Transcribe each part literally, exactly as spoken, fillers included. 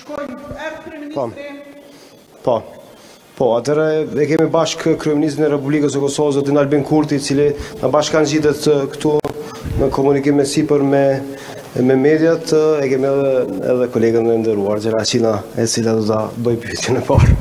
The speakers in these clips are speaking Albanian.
Po. Po. Po, atëre e kemi bashkë kryeministrin e Republikës së Kosovës, zotin Albin Kurti, i cili na bashkan zgjidhet këtu në komunikim me sipër me me mediat, e kemi edhe, edhe kolegën e nderuar, Gjeraqina, e cila do ta bëj pyetjen e parë.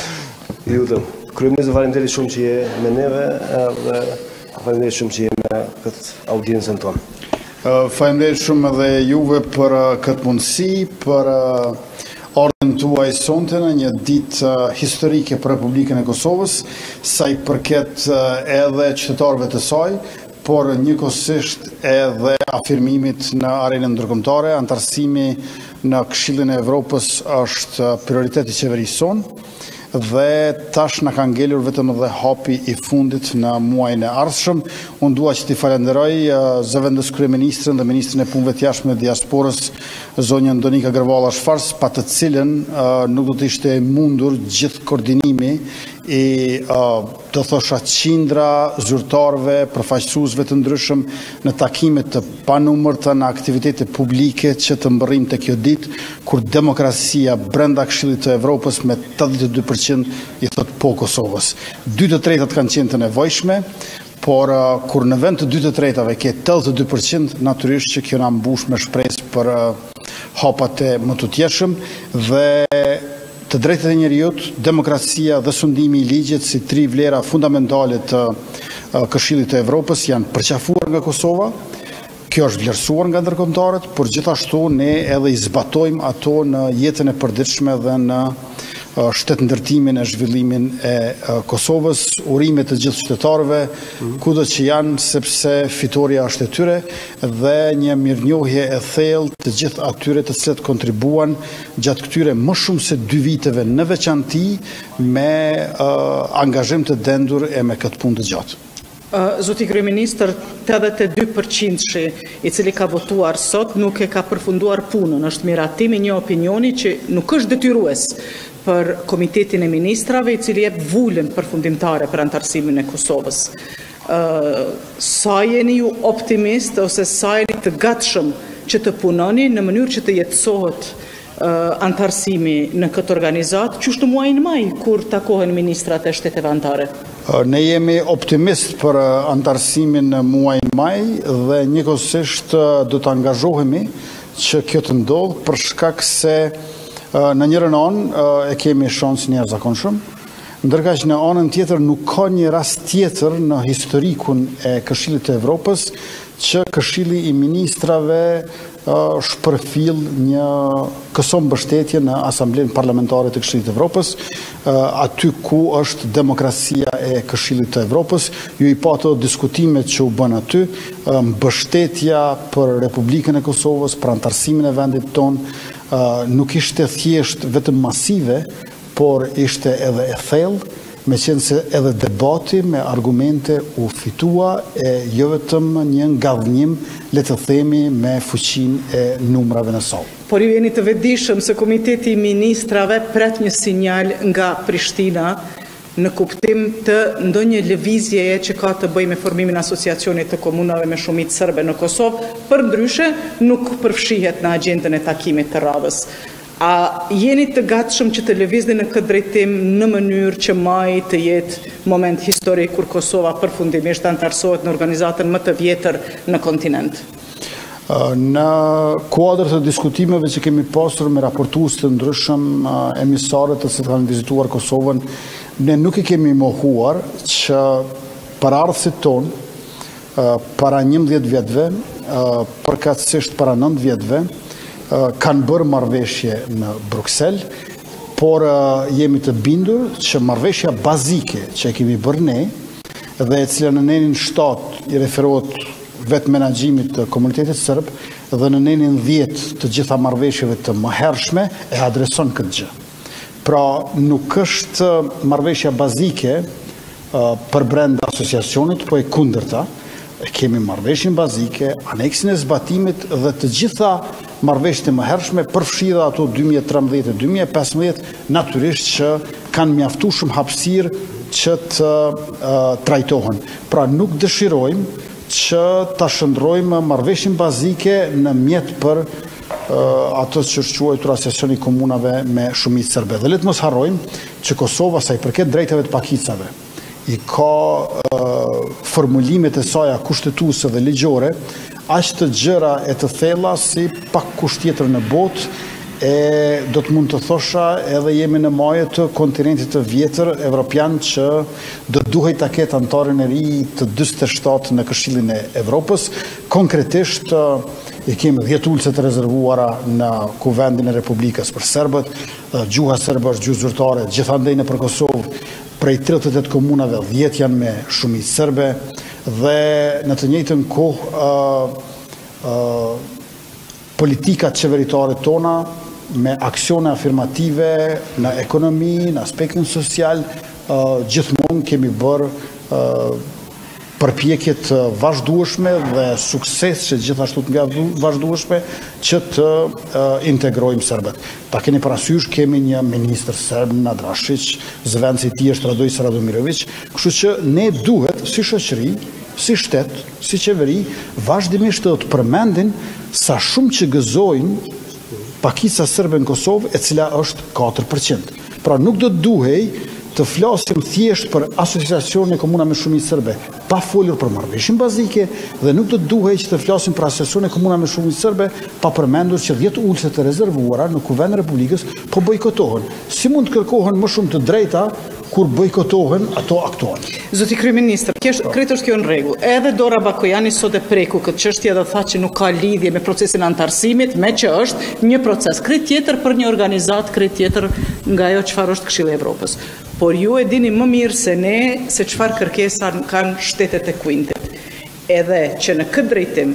Ju lutem. Kryeministër, faleminderit shumë që je me neve dhe faleminderit shumë që je me këtë audiencën tonë. Faleminderit shumë edhe juve për këtë mundësi, për ardhen tuaj sonte në një ditë historike për Republikën e Kosovës, sa i përket edhe qytetarëve të saj, por njëkohësisht edhe afirmimit në arenën ndërkombëtare. Antarësimi në Këshillin e Evropës është prioritet i qeverisë sonë dhe tash na ka ngelur vetëm edhe hapi i fundit në muajin e ardhshëm. Unë dua që t'i falenderoj zëvendës kryeministrën dhe ministrin e punëve të jashtme dhe diasporës, zonjën Donika Gërvalla Shfars, pa të cilën nuk do të ishte mundur gjithë koordinimi i të thosha qindra zyrtarëve, përfaqësuesve të ndryshëm në takime të panumërta, në aktivitete publike që të mbërrim të kjo ditë, kur demokracia brenda Këshillit të Evropës me tetëdhjetë e dy përqind i thot po Kosovës. Dy të tretat kanë qenë të nevojshme, por kur në vend të dy të tretave ke tetëdhjetë e dy përqind, natyrisht që kjo na mbush me shpresë për hapat e më të tjetshëm dhe të drejtat e njerëzit, demokracia dhe sundimi i ligjit si tri vlera fundamentale të Këshillit të Evropës janë përqafuar nga Kosova. Kjo është vlerësuar nga ndërkombëtarët, por gjithashtu ne edhe i zbatojmë ato në jetën e përditshme dhe në shtetëndërtimin e zhvillimin e Kosovës. Urime të gjithë qytetarëve, kudo që janë, sepse fitoria është e tyre, dhe një mirënjohje e thellë të gjithë atyre të cilët kontribuan gjatë këtyre më shumë se dy viteve në veçanti me angazhim të dendur e me këtë punë të gjatë. Zoti kryeministër, tetëdhjetë e dy përqind i cili ka votuar sot nuk e ka përfunduar punën, është miratimi një opinioni që nuk është detyrues për Komitetin e Ministrave, i cili jep vulën përfundimtare për antarësimin e Kosovës. Sa jeni ju optimist ose sa jeni të gatshëm që të punoni në mënyrë që të jetësohet antarësimi në këtë organizat, qysh në muajin maj, kur takohen ministrat e shteteve anëtare? Ne jemi optimist për antarësimin në muajin maj dhe njëkohësisht do të angazhohemi që kjo të ndodhë, për shkak se në njërën anë e kemi shansin e jashtëzakonshëm, ndërka që në anën tjetër nuk ka një rast tjetër në historikun e Këshillit të Evropës që Këshilli i Ministrave shpërfill një këso mbështetje në Asamblenë Parlamentare të Këshillit të Evropës, aty ku është demokracia e Këshillit të Evropës. Ju i pa të diskutimet që u bën aty, mbështetja për Republikën e Kosovës, për antarësimin e vendit tonë, nuk ishte thjesht vetëm masive, por ishte edhe e thellë, me qenë se edhe debati me argumente u fitua e jo vetëm një ngadhnim, le të themi, me fuqinë e numrave në sallë. Por ju jeni të vetëdijshëm se Komiteti i Ministrave pret një sinjal nga Prishtina në kuptim të ndonjë lëvizjeje që ka të bëjë me formimin e asociacionit të komunave me shumicë serbe në Kosovë, përndryshe nuk përfshihet në agjendën e takimit të radhës. A jeni të gatshëm që të lëvizni në këtë drejtim në mënyrë që maj të jetë moment historik kur Kosova përfundimisht antarësohet në organizatën më të vjetër në kontinent? Në kuadër të diskutimeve që kemi pasur me raportues të ndryshëm, emisarët të cilët kanë vizituar Kosovën, ne nuk i kemi mohuar që paraardhësit tonë para njëmbëdhjetë vjetëve, përkatësisht para nëntë vjetëve, kanë bërë marrëveshje në Bruxelles, por jemi të bindur që marrëveshja bazike që e kemi bërë ne, dhe e cila në nenin shtatë i referohet vetë menaxhimit të komunitetit serb dhe në nenin dhjetë të gjitha marrëveshjeve të mëhershme e adreson këtë gjë. Pra nuk është marrëveshja bazike për brenda asociacionit, po e kundërta. Kemi marrëveshjen bazike, aneksin e zbatimit dhe të gjitha marrëveshjet e mëhershme, përfshirë ato dy mijë e tridhjetë e dy mijë e pesëmbëdhjetë, natyrisht që kanë mjaftuar shumë hapësirë që të uh, trajtohen. Pra nuk dëshirojmë që ta shndrojmë marrëveshjen bazike në mjet për atë që është quajtur asociacioni komunave me shumicë serbe. Dhe le të mos harrojmë që Kosova, sa i përket drejtave të pakicave, i ka formulimet e saj kushtetuese dhe ligjore, aq të gjëra e të thella si pak kusht tjetër në botë, e do të mund të thosha edhe jemi në majë të kontinentit të vjetër evropian që do duhej ta ketë antarin e ri të dyzet e shtatë në Këshillin e Evropës. Konkretisht i kemi dhjetë ulëse të rezervuara në Kuvendin e Republikës për serbët, gjuha serbe është gjuhë zyrtare, gjithandej në për Kosovë prej tridhjetë e tetë komunave dhjetë janë me shumicë serbe dhe në të njëjtën kohë uh, uh, politikat qeveritare tona me aksione afirmative në ekonomi, në aspektin social, uh, gjithmonë kemi bërë uh, përpjekjet vazhdueshme dhe sukses që gjithashtu nga vazhdueshme që të uh, integrojmë serbët. Ta keni parasysh, kemi një ministër serb, Nadrašić, zëvendësi i tij është Radoj Radomirović, kështu që ne duhet si shoqëri, si shtet, si qeveri, vazhdimisht të përmendin sa shumë që gëzojnë pakica serbe në Kosovë, e cila është katër përqind. Pra nuk do të duhej të flasim thjesht për asociacione komuna me shumicë serbe, pa folur për marrëveshjen bazike, dhe nuk do të duhej që të flasim për asociacione komuna me shumicë serbe, pa përmendur që dhjetë ulëse të rezervuara në Kuvendin e Republikës po bojkotohen. Si mund të kërkohen më shumë të drejta kur bojkotohen ato aktuale? Zoti kryeministër, kretë është kjo në rregull. Edhe Dora Bakojani sot e preku këtë çështje dhe tha që nuk ka lidhje me procesin antarësimit, me që është një proces krejt tjetër për një organizat krejt tjetër nga ajo çfarë është Këshilli i Evropës. Por ju e dini më mirë se ne se çfarë kërkesa kanë shtetet e Quintet. Edhe që në këtë drejtim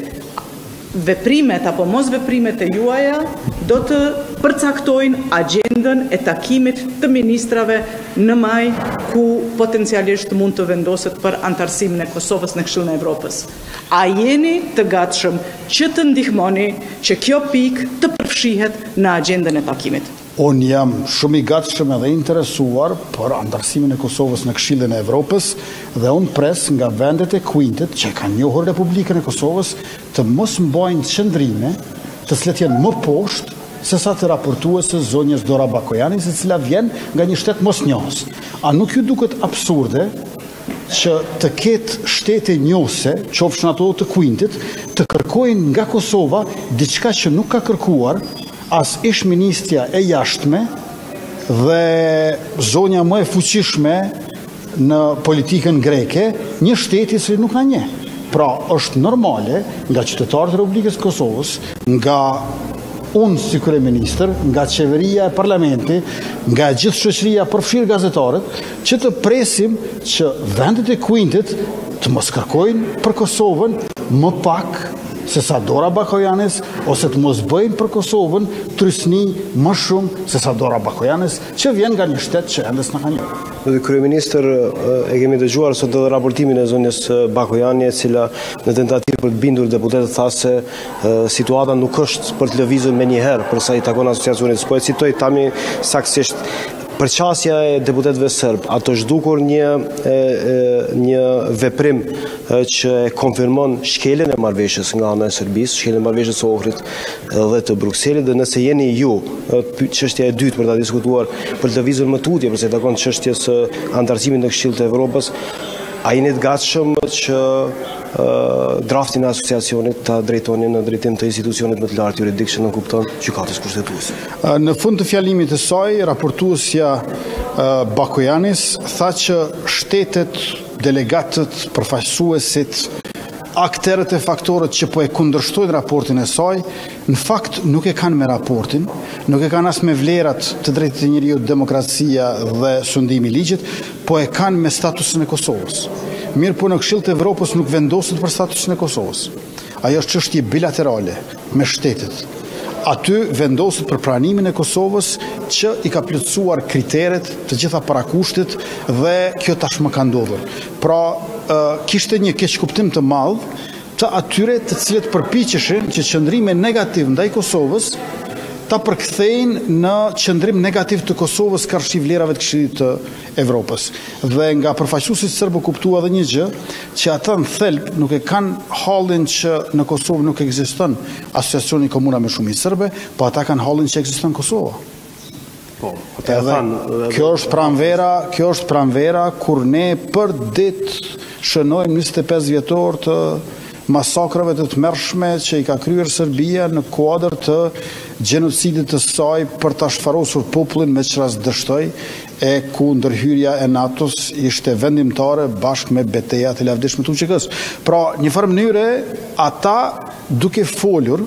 veprimet apo mos veprimet e juaja do të përcaktojnë agjendën e takimit të ministrave në maj, ku potencialisht mund të vendoset për antarësimin e Kosovës në Këshillin e Evropës. A jeni të gatshëm që të ndihmoni që kjo pikë të përfshihet në agjendën e takimit? Unë jam shumë i gatshëm edhe interesuar për antarësimin e Kosovës në Këshillin e Evropës dhe unë pres nga vendet e Quintet që kanë njohur Republikën e Kosovës të mos mbajnë qëndrime të cilat janë më poshtë se sa të raportuese zonjës Dora Bakojani, se cila vjen nga një shtet mosnjohës. A nuk ju duket absurde që të ketë shtete njohëse, qofshin ato të Quintet, të kërkojnë nga Kosova diçka që nuk ka kërkuar as ish ministrja e jashtme dhe zonja më e fuqishme në politikën greke, një shteti që nuk na njeh. Pra, është normale nga qytetarët e Republikës Kosovës, nga unë si kryeministër, nga qeveria e parlamenti, nga gjithë shoqëria përfshirë gazetarët, që të presim që vendet e Quintet të mos kërkojnë për Kosovën më pak se sa Dora Bakojanes, ose të mos bëjnë për Kosovën trysni më shumë se sa Dora Bakojanes, që vjen nga një shtet që endes në ka njohur. Dhe kryeministër, e kemi dëgjuar sot edhe raportimin e zonjës Bakojani, e cila në tentativë për të bindur deputetët tha se situata nuk është për të lëvizur me një herë për sa i takon asociacionit. Po e citoj tani saktësisht. Përqasja e deputetëve serb, ato zhdukur një, e, e, një veprim e, që konfirmon shkeljen e marrëveshjes nga ana e Serbisë, shkeljen e marrëveshjes së Ohrit dhe të Brukselit, dhe nëse jeni ju, çështja e dytë për ta diskutuar për të lëvizur më tutje, përse takon çështjes së antarësimit në Këshillin e Evropës, a jeni të gatshëm që uh, draftin e asociacionit ta drejtoni në drejtim të institucionit më të lartë juridik që nënkupton gjykatës kushtetuese? Në fund të fjalimit të saj, raportuesja uh, Bakojanis tha që shtetet, delegatët, përfaqësuesit, akterët e faktorët që po e kundërshtojnë raportin e saj, në fakt nuk e kanë me raportin, nuk e kanë as me vlerat të drejtit e njeriut, demokracia dhe sundimi i ligjit, po e kanë me statusin e Kosovës. Mirë po në Këshillin e Evropës nuk vendoset për statusin e Kosovës. Ajo është çështje bilaterale me shtetet. Aty vendoset për pranimin e Kosovës që i ka plotësuar kriteret të gjitha parakushtet dhe kjo tashmë ka ndodhur. Pra, kishte një keqkuptim të madh të atyre të cilët përpiqeshin që qëndrime negativ ndaj Kosovës ta përkthejnë në qëndrim negativ të Kosovës karshi vlerave të Këshillit të Evropës. Dhe nga përfaqësuesit serbë kuptua edhe një gjë, që ata në thelb nuk e kanë hallin që në Kosovë nuk ekziston asociacioni komuna me shumicë serbe, po ata kanë hallin që ekziston Kosova. Po, edhe, kjo është pranvera, kjo është pranvera kur ne për ditë shënojmë njëzet e pesë vjetor të masakrave të tmerrshme që i ka kryer Serbia në kuadër të gjenocidit të saj për ta shfarosur popullin me çfarë dështoi, e ku ndërhyrja e NATO-s ishte vendimtare bashkë me betejat e lavdishme të U Q K-s. Pra, një farë mënyre, ata duke folur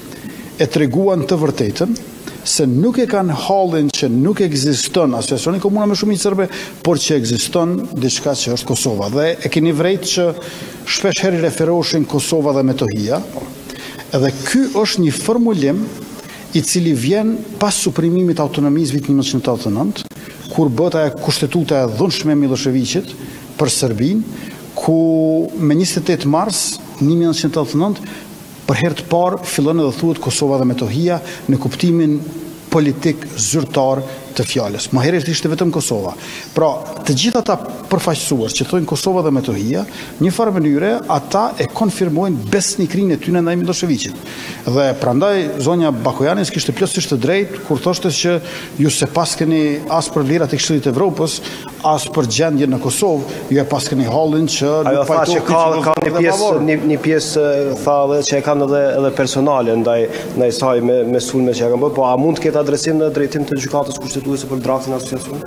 e treguan të vërtetën se nuk e kanë hallin që nuk ekziston asociacioni komuna me shumicë serbe, por që ekziston diçka që është Kosova. Dhe e keni vërejtë që shpesh herë referoheshin Kosova dhe Metohia, edhe ky është një formulim i cili vjen pas suprimimit autonomisë vitit një mijë nëntëqind e tetëdhjetë e nëntë, kur bëhet ajo kushtetuta e dhunshme e Miloševićit për Serbinë, ku me njëzet e tetë mars një mijë nëntëqind e tetëdhjetë e nëntë për herë të parë fillon edhe thuhet Kosova dhe Metohia në kuptimin politik zyrtar të fjalës. Më herët ishte vetëm Kosova. Pra, të gjithë ata përfaqësues që thonë Kosova dhe Metohia, një farë mënyre ata e konfirmojnë besnikrinë e tyre ndaj Miloševićit. Dhe prandaj zonja Bakojani kishte plotësisht të drejtë kur thoshte që ju se pas keni as për vlerat e Këshillit të Evropës, as për gjendjen në Kosovë, ju e pas keni hallin që ajo tha që ka, ka një pjesë një, një pjesë tha edhe që e kanë edhe edhe personale ndaj ndaj saj me me sulme që ja kanë bërë, po a mund të ketë adresim në drejtim të gjykatës kushtetuese për draktin e asociacionit?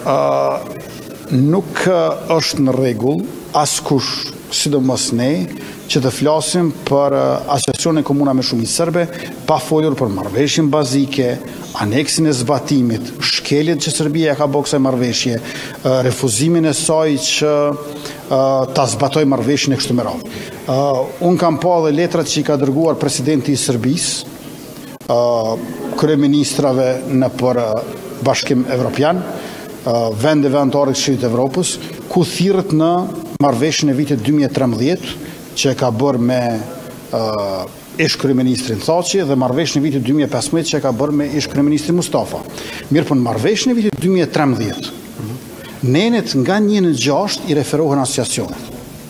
Uh, nuk uh, është në rregull askush, sidomos ne, që të flasim për asociacionin komuna me shumicë serbe, pa folur për marrëveshjen bazike, aneksin e zbatimit, shkeljet që Serbia ka bërë kësaj marrëveshje, refuzimin e saj që ta zbatoj marrëveshjen e kështu me radhë. Unë kam pa dhe letrat që i ka dërguar presidenti i Serbisë, kryeministrave në për Bashkim Evropian, vendeve anëtare të Këshillit të Evropës, ku thirret në marrëveshjen e vitit dy mijë e trembëdhjetë, që ka bërë me uh, ish kryeministrin Thaçi dhe marrëveshjen e vitit dy mijë e pesëmbëdhjetë që ka bërë me ish kryeministrin Mustafa. Mirë, po në marrëveshjen e vitit dy mijë e trembëdhjetë, mm-hmm. nenet nga një në gjashtë i referohen asociacionit.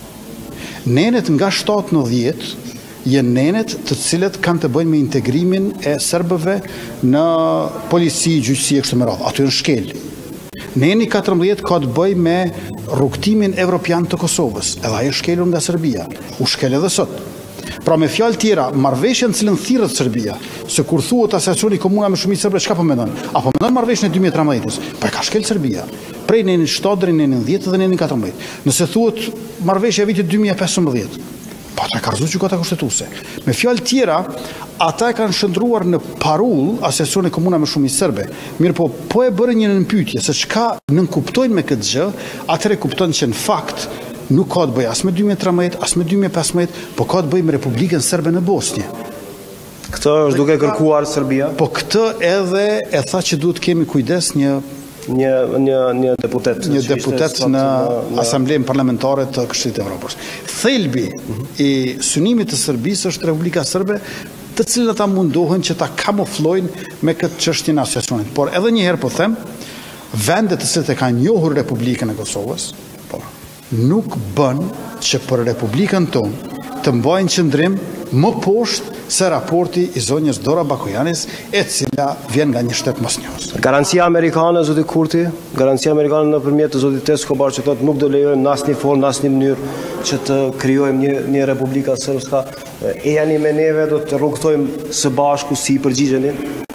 Nenet nga shtatë në dhjetë janë nenet të cilët kanë të bëjnë me integrimin e serbëve në polici, gjyqësi e kështu me radhë. Aty në shkel. Neni katërmbëdhjetë ka të bëjë me rrugtimin evropian të Kosovës, edhe ajo shkelur nga Serbia, u shkel edhe sot. Pra me fjalë tjera, marrëveshjen në cilën thirret Serbia, se kur thuhet asociacioni komuna me shumicë serbe, çka po mendon? Apo mendon marrëveshjen e dy mijë e trembëdhjetës? Po e ka shkel Serbia. Prej nenin shtatë deri në nenin dhjetë dhe nenin katërmbëdhjetë. Nëse thuhet marrëveshja e vitit dy mijë e pesëmbëdhjetë, po ata ka rrezuar gjykata kushtetuese. Me fjalë tjera, ata e kanë shndruar në parull asociacioni komuna me shumicë serbe. Mirë po, po e bërë një nënpyetje se çka nënkuptojnë me këtë gjë, atëre kuptojnë që në fakt nuk ka të bëjë as me dy mijë e trembëdhjetë, as me dy mijë e pesëmbëdhjetë, po ka të bëjë me Republikën Serbe në Bosnjë. Këtë është duke kërkuar Serbia? Po këtë edhe e tha që duhet kemi kujdes një një një një deputet një deputet në, në Asamblenë Parlamentare të Këshillit të Evropës. Thelbi uh-huh. i synimit të Serbisë është Republika Serbe, të cilët ata mundohen që ta kamuflojnë me këtë çështje në asociacionit. Por edhe një herë po them, vendet të cilët e kanë njohur Republikën e Kosovës, po, nuk bën që për Republikën tonë të mbajnë qëndrim më poshtë se raporti i zonjës Dora Bakojanis, e cila vjen nga një shtet mosnjohës. Garancia amerikane, zoti Kurti, garancia amerikane nëpërmjet të zotit Escobar që thotë nuk do lejojmë në asnjë formë, në asnjë mënyrë që të krijojmë një një Republika Srpska. E jani me neve, do të rrugtojmë së bashku si përgjigjeni?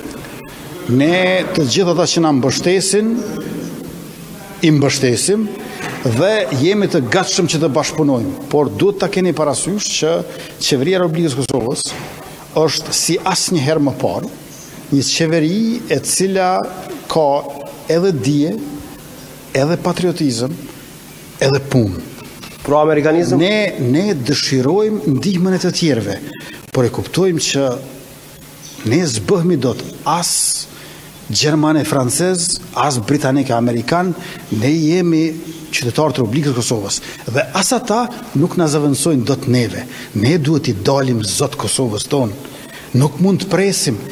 Ne të gjithë ata që na mbështesin, i mbështesim dhe jemi të gatshëm që të bashkëpunojmë, por duhet ta keni parasysh që qeveria e Republikës Kosovës është si asnjëherë më parë një qeveri e cila ka edhe dije, edhe patriotizëm, edhe punë. Pro-amerikanizëm? Ne ne dëshirojmë ndihmën e të tjerëve, por e kuptojmë që ne s'bëhemi dot as gjermane, francez, as britanik, amerikan, ne jemi qytetarë të Republikës Kosovës. Dhe as ata nuk na zëvendësojnë dot neve. Ne duhet i dalim zot Kosovës tonë. Nuk mund të presim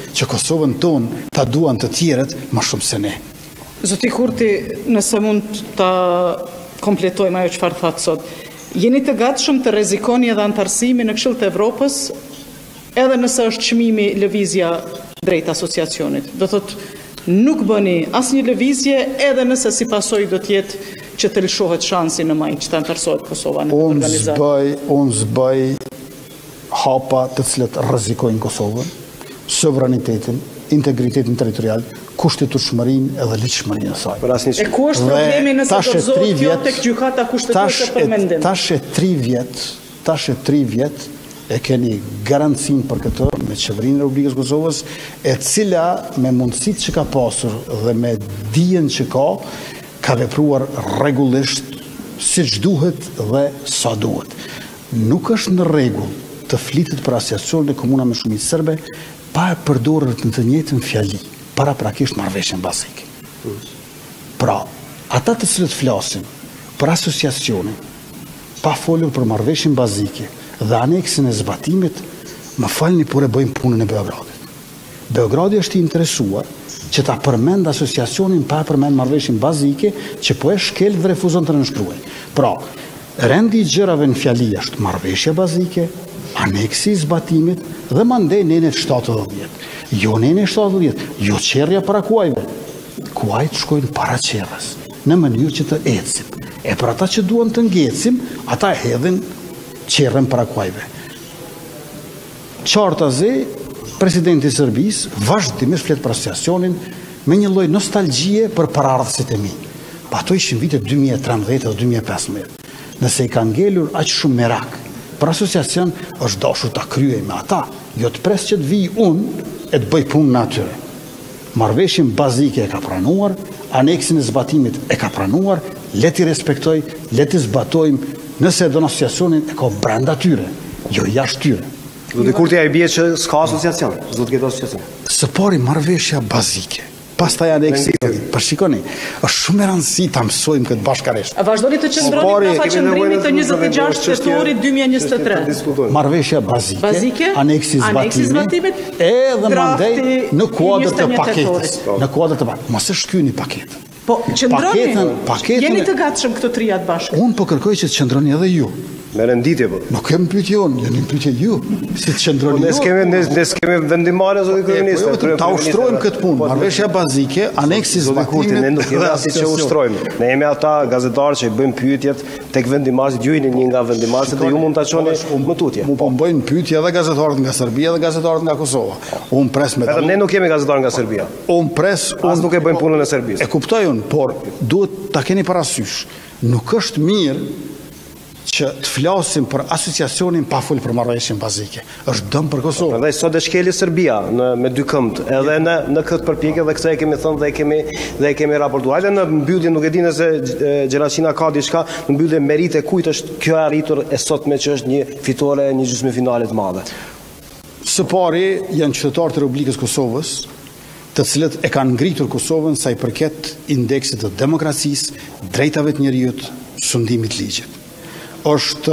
që Kosovën tonë ta duan të tjerët më shumë se ne. Zoti Kurti, nëse mund të kompletojmë ajo çfarë thatë sot, jeni të gatshëm të rrezikoni edhe antarësimi në Këshill të Evropës, edhe nëse është çmimi lëvizja drejt asociacionit? Do thotë, nuk bëni asnjë lëvizje, edhe nëse si pasojë do të jetë që të lëshohet shansi në maj që të antarësohet Kosova në organizatë. Unë zbaj, unë zbaj hapa të cilët rrezikojnë Kosovën, sovranitetin, integritetin territorial, kushtetueshmërinë edhe ligjshmërinë e saj. E ku është problemi nëse do zohet kjo tek gjykata kushtetuese për mendim? Tash e tri vjet, tash e tri vjet e keni garancinë për këtë me qeverinë e Republikës Kosovës, e cila me mundësitë që ka pasur dhe me dijen që ka, ka vepruar rregullisht siç duhet dhe sa duhet. Nuk është në rregull të flitet për asociacionin e komuna me shumicë serbe pa e përdorur në të njëjtën fjali, paraprakisht marrëveshjen bazike. Pra, ata të cilët flasin për asociacionin, pa folur për marrëveshjen bazike dhe aneksin e zbatimit, më falni, por e bëjmë punën e Beogradit. Beogradi është i interesuar që ta përmend asociacionin pa përmend marrëveshjen bazike, që po e shkel dhe refuzon të nënshkruaj. Pra, rendi i gjërave në fjali është marrëveshja bazike, aneksi i zbatimit dhe mandej nenet shtatëdhjetë dhjetë. Jo nenet shtatëdhjetë dhjetë, jo qerrja para kuajve. Kuajt shkojnë para qerrës, në mënyrë që të ecim. E për ata që duan të ngecim, ata hedhin qerrën para kuajve. Qartazi, presidenti i Serbisë, vazhdimisht flet për asociacionin me një lloj nostalgjie për paraardhësit e mi. Pa ato ishin vitet dy mijë e trembëdhjetë dhe dy mijë e pesëmbëdhjetë. Nëse i ka ngelur aq shumë merak për asociacion, është dashur ta kryej me ata, jo të pres që të vij unë e të bëj punën atyre. Marrëveshjen bazike e ka pranuar, aneksin e zbatimit e ka pranuar, le t'i respektoj, le t'i zbatojmë, nëse do në asociacionin e ka brenda tyre, jo jashtë tyre. Zoti Kurti ai bie që s'ka asociacion, s'do të ketë asociacion. Së pari marrëveshja bazike, pastaj aneksi. Për shikoni, është shumë e rëndësishme ta mësojmë këtë bashkërisht. A vazhdoni të qëndroni në qëndrimit të njëzet e gjashtë tetorit dy mijë e njëzet e tre? Marrëveshja bazike, bazike aneksi zbatimit, edhe mandej në kuadër të paketës, në kuadër të paketës. Mos e shkyni paketën. Po, qëndroni, paketën, jeni të gatshëm këto trijat bashkë. Unë po kërkoj që të qëndroni edhe ju. Me renditje po. Nuk kem pyetje unë, jeni pyetje ju. Si të qëndroni ju? Ne skemi ne, ne skemi vendimmarrje zoti kryeminist. Po, ta ushtrojmë këtë punë, marrëveshja bazike, aneksi zbatimit. Ne nuk jemi ati që ushtrojmë. Ne jemi ata gazetarë që i bëjmë pyetjet tek vendimarrësit, ju jeni një nga vendimarrësit dhe ju mund ta çoni më tutje. Mu po bëjnë pyetje edhe gazetarët nga Serbia dhe gazetarët nga Kosova. Unë pres me. Vetëm ne nuk jemi gazetarë nga Serbia. Unë pres, as nuk e bëjmë punën e Serbisë. E kuptoj unë, por duhet ta keni parasysh. Nuk është mirë që të flasim për asociacionin pa folur për marrëveshjen bazike. Është dëm për Kosovën. Prandaj sot e shkeli Serbia në me dy këmbë, edhe në në këtë përpjekje dhe këtë e kemi thënë dhe e kemi dhe e kemi raportuar. Edhe në mbyllje nuk e di nëse Gjeraqina ka diçka, në mbyllje merite kujt është kjo arritur e sotme që është një fitore, një gjysmëfinale të madhe. Së pari janë qytetarët e Republikës Kosovës, të cilët e kanë ngritur Kosovën sa i përket indeksit të demokracisë, drejtave të njerëzit, sundimit ligjit. Është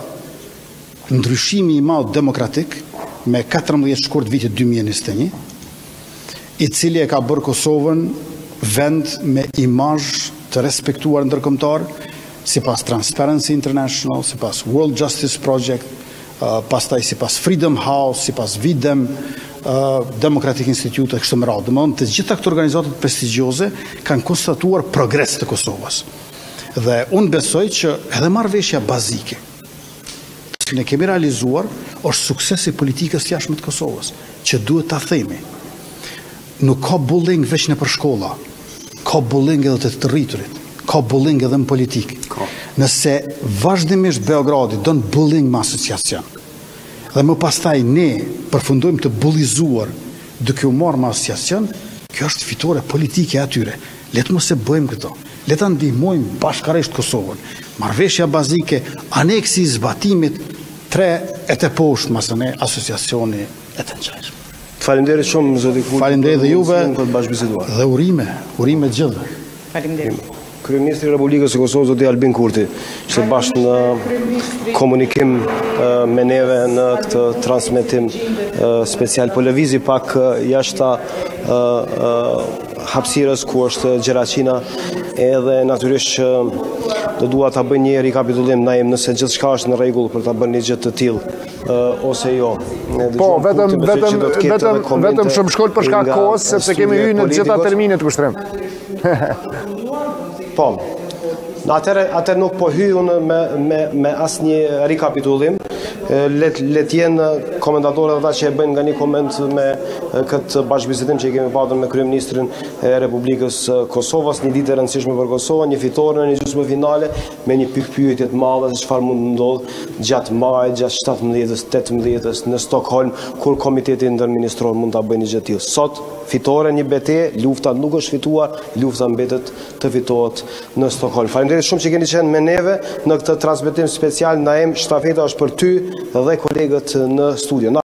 ndryshimi i madh demokratik me katërmbëdhjetë shkurt vitit dy mijë e njëzet e një, i cili e ka bërë Kosovën vend me imazh të respektuar ndërkombëtar, sipas Transparency International, sipas World Justice Project, uh, pastaj sipas Freedom House, sipas Videm, uh, Democratic Institute e kështu me radhë. Domthonë, të gjitha këto organizata prestigjioze kanë konstatuar progres të Kosovës. Dhe unë besoj që edhe marrëveshja bazike që ne kemi realizuar është suksesi politikës jashtme të Kosovës, që duhet ta themi. Nuk ka bullying veç në për shkolla, ka bullying edhe të të rriturit, ka bullying edhe në politikë. Nëse vazhdimisht Beogradi don bullying me asociacion, dhe më pastaj ne përfundojmë të bullizuar duke u marrë me asociacion, kjo është fitore politike atyre. Le të mos e bëjmë këto. Le ta ndihmojmë bashkërisht Kosovën. Marrëveshja bazike, aneksi i zbatimit, tre e të poshtë masane asociacioni e të ngjashëm. Faleminderit shumë zoti Kurti. Faleminderit dhe juve dhe urime, urime të gjithëve. Faleminderit. Kryeministri i Republikës së Kosovës zoti Albin Kurti ishte bashkë në komunikim me neve në këtë transmetim special, po lëvizi pak jashta hapësirës ku është Gjeraqina, edhe natyrisht që do dua ta bëj një rikapitullim Naim nëse gjithçka është në rregull për ta bërë një gjë të tillë ose jo. Po, vetëm vetëm vetëm vetëm shumë shkoll për shkak kohës, sepse kemi hyrë në të gjitha terminet të kushtrim. Po. Atëherë atëherë nuk po hyj unë me me me asnjë rikapitullim. Let let jenë komentatorët ata që e bëjnë nga një koment me këtë bashkëbisedim që i kemi pasur me kryeministrin e Republikës Kosovës, një ditë e rëndësishme për Kosovën, një fitore në një gjysmë finale me një pikpyetje të madhe se çfarë mund të ndodhë gjatë majit, gjatë shtatëmbëdhjetës, tetëmbëdhjetës në Stockholm, kur komiteti ndërministror mund ta bëjë një gjë të tillë. Sot fitore një betejë, lufta nuk është fituar, lufta mbetet të fitohet në Stockholm. Faleminderit shumë që keni qenë me neve në këtë transmetim special. Naim, shtafeta është për ty dhe kolegët në studio.